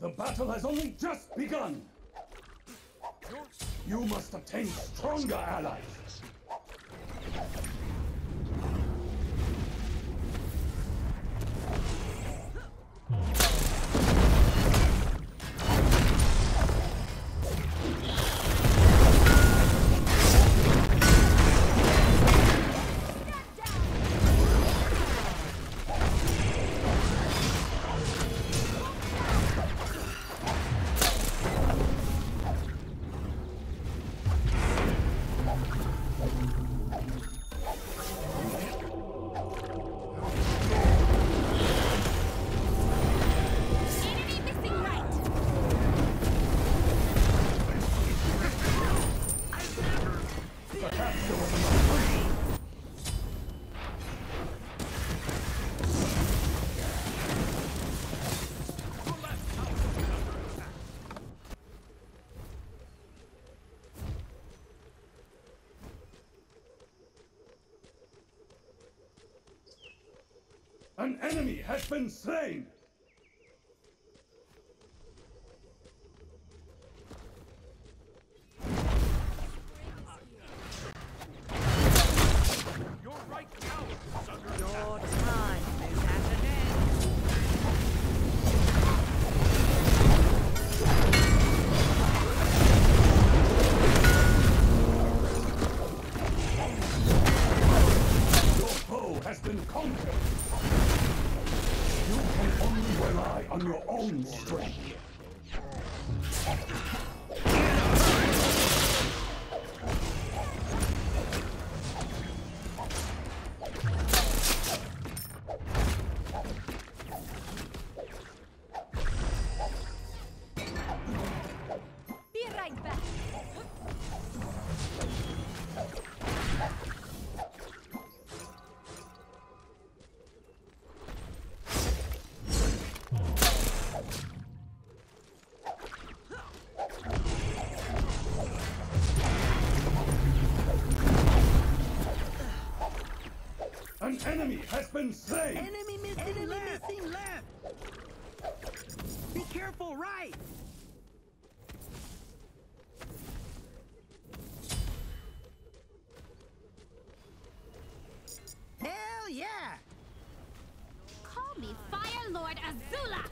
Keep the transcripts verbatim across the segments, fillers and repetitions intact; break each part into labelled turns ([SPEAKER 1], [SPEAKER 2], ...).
[SPEAKER 1] The battle has only just begun! You must obtain stronger allies! An enemy has been slain!
[SPEAKER 2] Your right tower is under
[SPEAKER 3] Your
[SPEAKER 2] attack.
[SPEAKER 3] time is at an end.
[SPEAKER 1] Your foe has been conquered! You can only rely on your own strength.
[SPEAKER 4] Be right back.
[SPEAKER 1] An enemy has been slain!
[SPEAKER 5] Enemy missing, enemy left. missing left. Be careful, right. Hell yeah.
[SPEAKER 4] Call me Fire Lord Azula!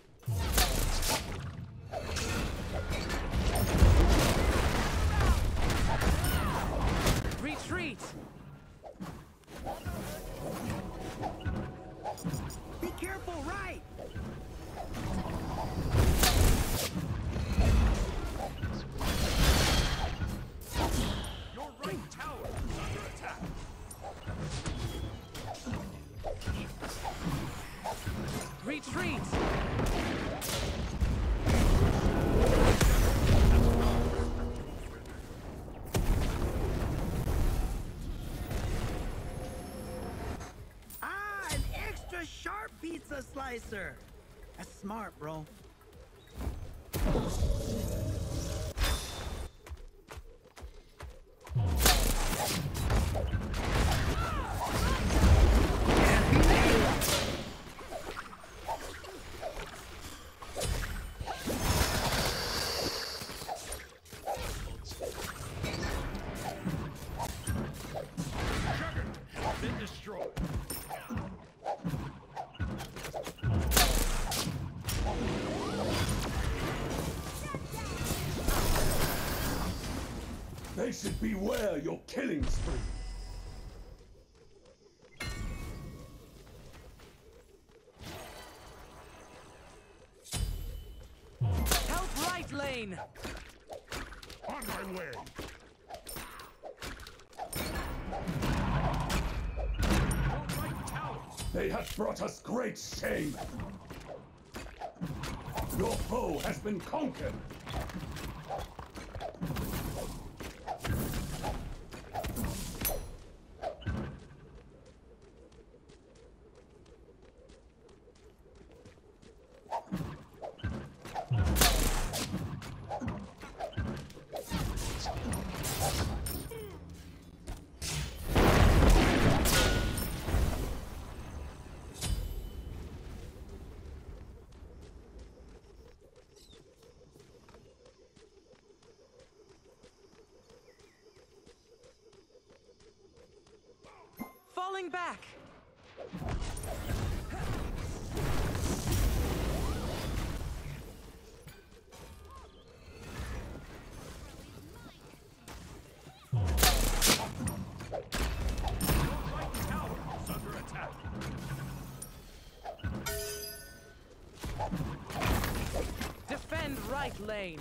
[SPEAKER 3] Retreat!
[SPEAKER 5] Be careful, right.
[SPEAKER 2] Your right tower is under attack.
[SPEAKER 3] Retreat!
[SPEAKER 5] Ah, an extra sharp pizza slicer. That's smart, bro.
[SPEAKER 2] Juggernaut has been destroyed.
[SPEAKER 1] They should beware your killing spree!
[SPEAKER 3] Help right lane!
[SPEAKER 2] On my way. Your right tower.
[SPEAKER 1] They have brought us great shame! Your foe has been conquered!
[SPEAKER 3] Falling back.
[SPEAKER 2] Right tower is under attack.
[SPEAKER 3] Defend right lane.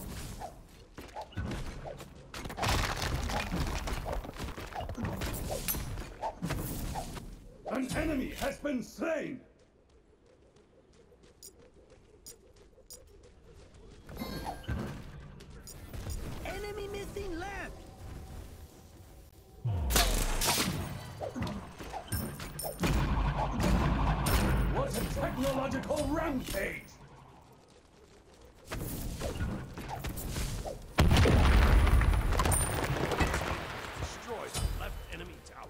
[SPEAKER 1] An enemy has been slain!
[SPEAKER 5] Enemy missing left.
[SPEAKER 1] What a technological rampage!
[SPEAKER 2] Destroy the left enemy tower.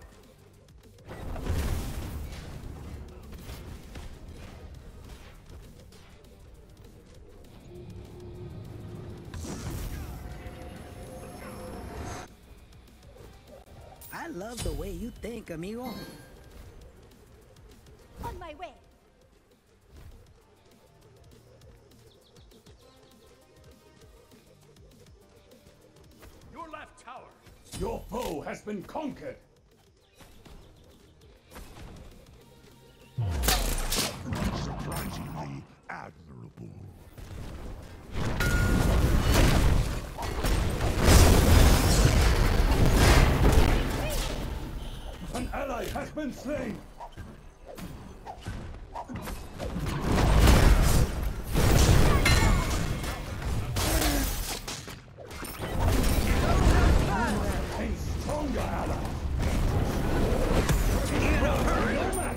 [SPEAKER 5] I love the way you think, amigo.
[SPEAKER 4] On my way.
[SPEAKER 2] Your left tower.
[SPEAKER 1] Your foe has been conquered!
[SPEAKER 6] Surprisingly admirable.
[SPEAKER 1] An ally has been slain! A stronger ally! In a hurry! No match!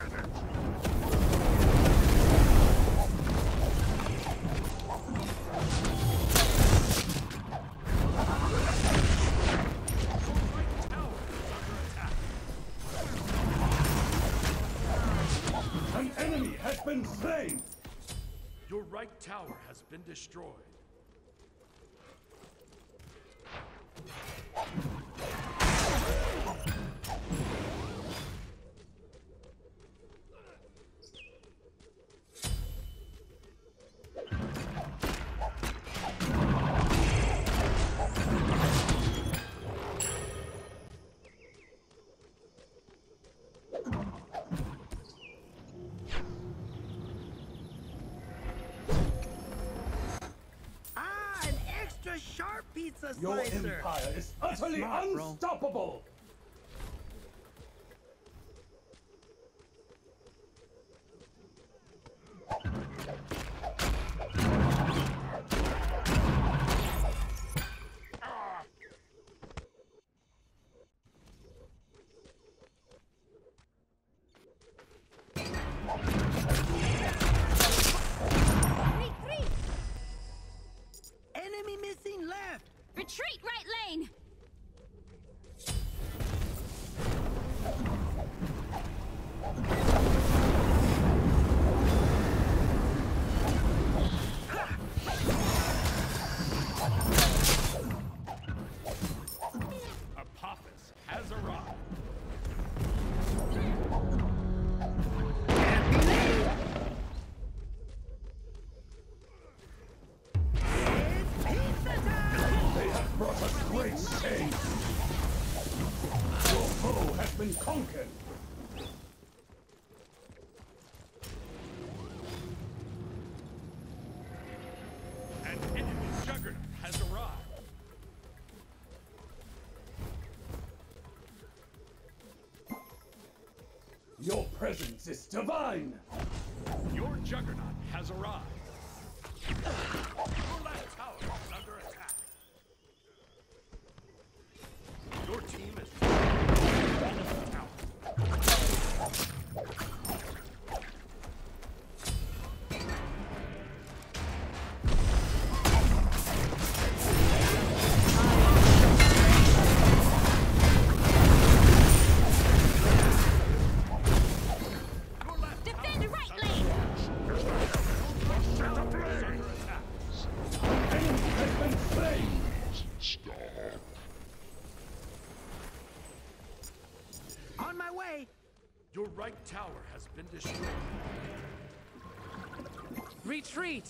[SPEAKER 1] An enemy has been slain!
[SPEAKER 2] Your right tower has been destroyed.
[SPEAKER 5] Ah, an extra sharp pizza
[SPEAKER 1] Your
[SPEAKER 5] slicer.
[SPEAKER 1] empire is utterly
[SPEAKER 5] Smart, bro.
[SPEAKER 1] unstoppable!
[SPEAKER 4] Retreat!
[SPEAKER 5] Enemy missing left.
[SPEAKER 4] Retreat right lane!
[SPEAKER 2] Apophis has arrived.
[SPEAKER 5] It's pizza time.
[SPEAKER 1] They have brought us great shame! Your foe has been conquered!
[SPEAKER 2] An enemy juggernaut has arrived.
[SPEAKER 1] Your presence is divine!
[SPEAKER 2] Your juggernaut has arrived. Your left tower is under attack. Your team is enemy tower. Your left
[SPEAKER 4] Defend
[SPEAKER 2] tower
[SPEAKER 4] right
[SPEAKER 2] is
[SPEAKER 4] lane!
[SPEAKER 2] under attack.
[SPEAKER 5] way.
[SPEAKER 2] Your right tower has been destroyed.
[SPEAKER 3] Retreat!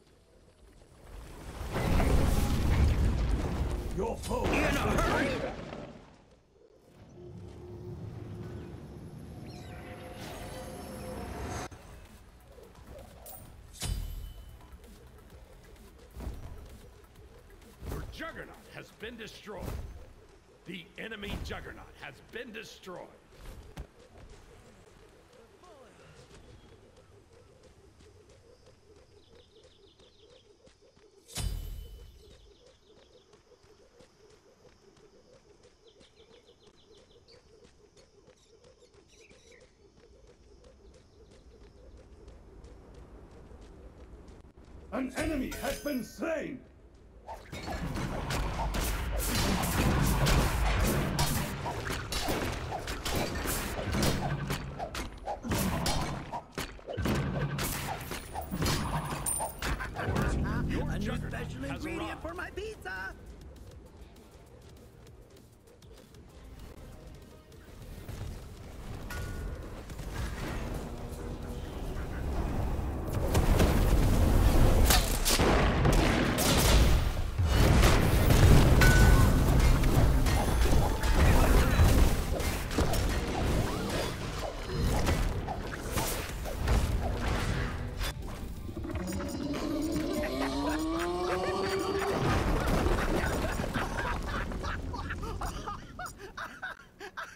[SPEAKER 1] Your foe
[SPEAKER 5] In a
[SPEAKER 1] has been
[SPEAKER 5] hurry.
[SPEAKER 1] slain.
[SPEAKER 2] Your Juggernaut has been destroyed. The enemy Juggernaut has been destroyed.
[SPEAKER 1] An enemy has been slain.
[SPEAKER 5] A new
[SPEAKER 2] Juggernaut
[SPEAKER 5] special
[SPEAKER 2] has
[SPEAKER 5] ingredient
[SPEAKER 2] arrived.
[SPEAKER 5] for my pizza.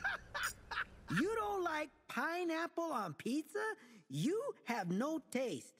[SPEAKER 5] You don't like pineapple on pizza? You have no taste.